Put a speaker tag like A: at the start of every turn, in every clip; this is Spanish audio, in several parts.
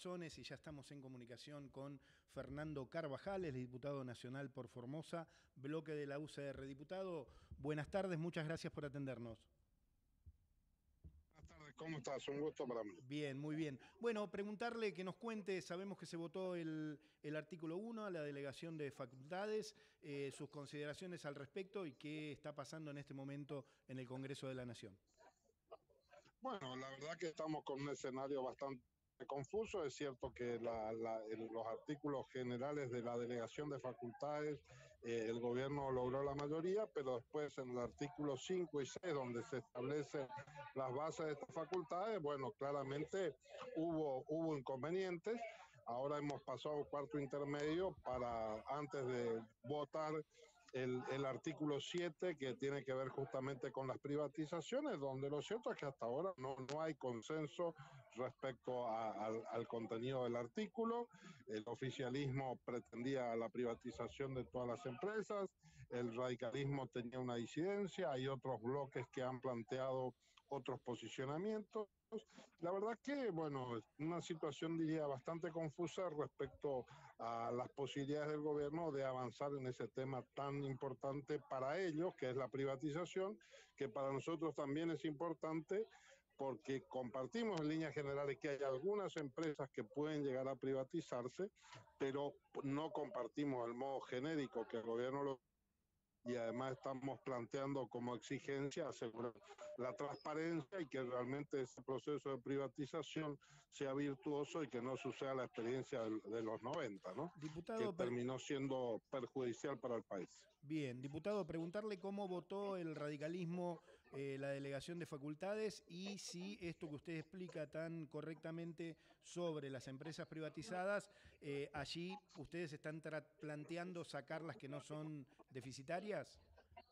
A: Y ya estamos en comunicación con Fernando Carvajal, el diputado nacional por Formosa, bloque de la UCR. Diputado, buenas tardes, muchas gracias por atendernos.
B: Buenas tardes, ¿cómo estás? Un gusto para mí.
A: Bien, muy bien. Bueno, preguntarle que nos cuente, sabemos que se votó el artículo 1 a la delegación de facultades, sus consideraciones al respecto y qué está pasando en este momento en el Congreso de la Nación.
B: Bueno, la verdad que estamos con un escenario bastante confuso. Es cierto que los artículos generales de la delegación de facultades, el gobierno logró la mayoría, pero después en el artículo 5 y 6, donde se establecen las bases de estas facultades, bueno, claramente hubo inconvenientes. Ahora hemos pasado cuarto intermedio para antes de votar el artículo 7, que tiene que ver justamente con las privatizaciones, donde lo cierto es que hasta ahora no hay consenso respecto al contenido del artículo. El oficialismo pretendía la privatización de todas las empresas, el radicalismo tenía una disidencia, hay otros bloques que han planteado otros posicionamientos. La verdad que, bueno, es una situación, diría, bastante confusa respecto a las posibilidades del gobierno de avanzar en ese tema tan importante para ellos, que es la privatización, que para nosotros también es importante porque compartimos en líneas generales que hay algunas empresas que pueden llegar a privatizarse, pero no compartimos el modo genérico que el gobierno lo, y además estamos planteando como exigencia asegurar la transparencia y que realmente ese proceso de privatización sea virtuoso y que no suceda la experiencia de los 90, ¿no? Que
A: Diputado,
B: terminó siendo perjudicial para el país.
A: bien, diputado, preguntarle cómo votó el radicalismo la delegación de facultades y si esto que usted explica tan correctamente sobre las empresas privatizadas, allí ustedes están planteando sacar las que no son deficitarias.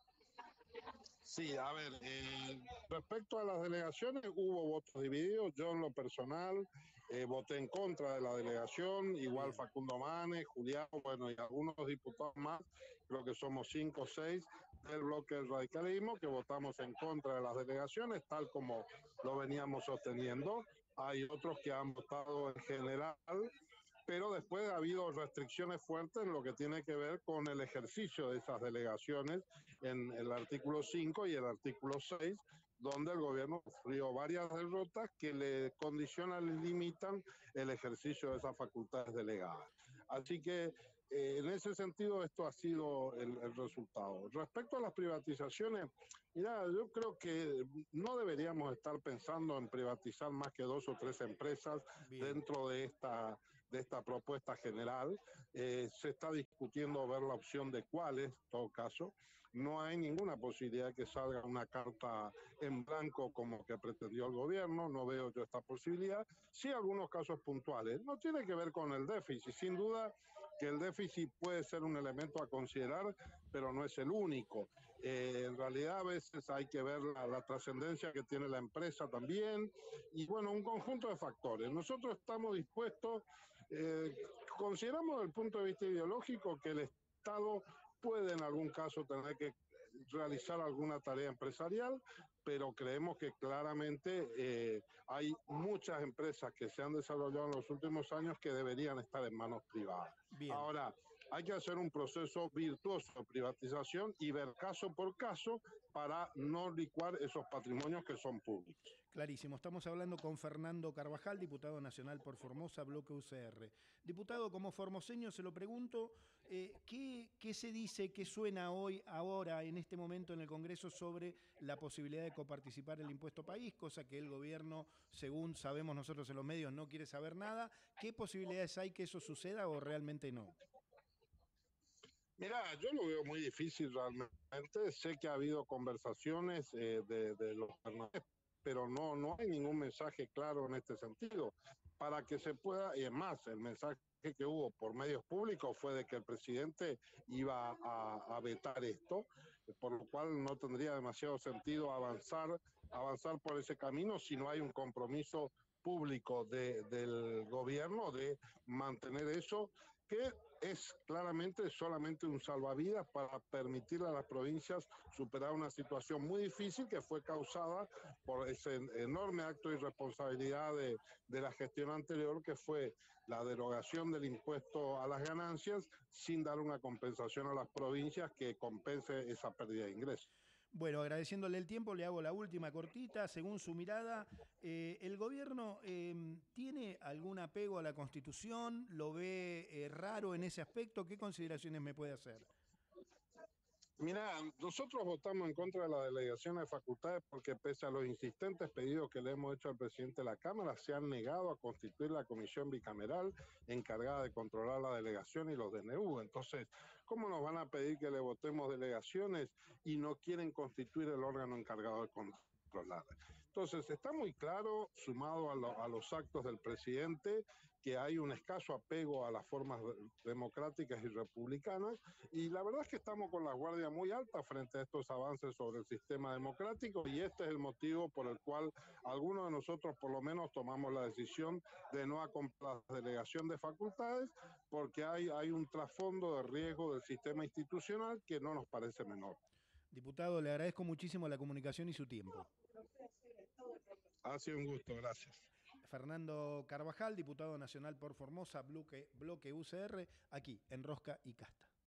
B: Sí, a ver, respecto a las delegaciones hubo votos divididos. Yo en lo personal voté en contra de la delegación, igual
A: Bien.
B: Facundo Manes, Julián, bueno, y algunos diputados más, creo que somos 5 o 6 del bloque del radicalismo, que votamos en contra de las delegaciones, tal como lo veníamos sosteniendo. Hay otros que han votado en general, pero después ha habido restricciones fuertes en lo que tiene que ver con el ejercicio de esas delegaciones en el artículo 5 y el artículo 6, donde el gobierno sufrió varias derrotas que le condicionan, le limitan el ejercicio de esas facultades delegadas. Así que en ese sentido esto ha sido el resultado. Respecto a las privatizaciones, mira, yo creo que no deberíamos estar pensando en privatizar más que 2 o 3 empresas
A: Bien.
B: dentro de esta propuesta general. Se está discutiendo ver la opción de cuáles, en todo caso. No hay ninguna posibilidad de que salga una carta en blanco como que pretendió el gobierno, no veo yo esta posibilidad. Sí, algunos casos puntuales. No tiene que ver con el déficit, sin duda que el déficit puede ser un elemento a considerar, pero no es el único. En realidad a veces hay que ver la trascendencia que tiene la empresa también, y bueno, un conjunto de factores. Nosotros estamos dispuestos, eh, consideramos desde el punto de vista ideológico que el Estado puede en algún caso tener que realizar alguna tarea empresarial, pero creemos que claramente hay muchas empresas que se han desarrollado en los últimos años que deberían estar en manos privadas.
A: Bien.
B: Ahora, hay que hacer un proceso virtuoso de privatización y ver caso por caso para no licuar esos patrimonios que son públicos.
A: Clarísimo. Estamos hablando con Fernando Carvajal, diputado nacional por Formosa, bloque UCR. Diputado, como formoseño se lo pregunto, ¿qué se dice, qué suena hoy, ahora, en este momento en el Congreso sobre la posibilidad de coparticipar el impuesto país, cosa que el gobierno, según sabemos nosotros en los medios, no quiere saber nada? ¿Qué posibilidades hay que eso suceda o realmente no?
B: Mira, yo lo veo muy difícil realmente. Sé que ha habido conversaciones de los gobernadores, pero no hay ningún mensaje claro en este sentido. Para que se pueda, y es más, el mensaje que hubo por medios públicos fue de que el presidente iba a vetar esto, por lo cual no tendría demasiado sentido avanzar por ese camino si no hay un compromiso público del gobierno de mantener eso, que es claramente solamente un salvavidas para permitir a las provincias superar una situación muy difícil que fue causada por ese enorme acto de irresponsabilidad de la gestión anterior, que fue la derogación del impuesto a las ganancias sin dar una compensación a las provincias que compense esa pérdida de ingresos.
A: Bueno, agradeciéndole el tiempo, le hago la última cortita. Según su mirada, ¿el gobierno tiene algún apego a la Constitución? ¿Lo ve raro en ese aspecto? ¿Qué consideraciones me puede hacer?
B: Mira, nosotros votamos en contra de la delegación de facultades porque pese a los insistentes pedidos que le hemos hecho al presidente de la Cámara, se han negado a constituir la comisión bicameral encargada de controlar la delegación y los DNU. Entonces, ¿cómo nos van a pedir que le votemos delegaciones y no quieren constituir el órgano encargado de controlar? Entonces, está muy claro, sumado a los actos del presidente, que hay un escaso apego a las formas democráticas y republicanas, y la verdad es que estamos con la guardia muy alta frente a estos avances sobre el sistema democrático, y este es el motivo por el cual algunos de nosotros por lo menos tomamos la decisión de no acompañar la delegación de facultades, porque hay un trasfondo de riesgo del sistema institucional que no nos parece menor.
A: Diputado, le agradezco muchísimo la comunicación y su tiempo.
B: Ha sido un gusto, gracias.
A: Fernando Carvajal, diputado nacional por Formosa, bloque UCR, aquí en Rosca y Casta.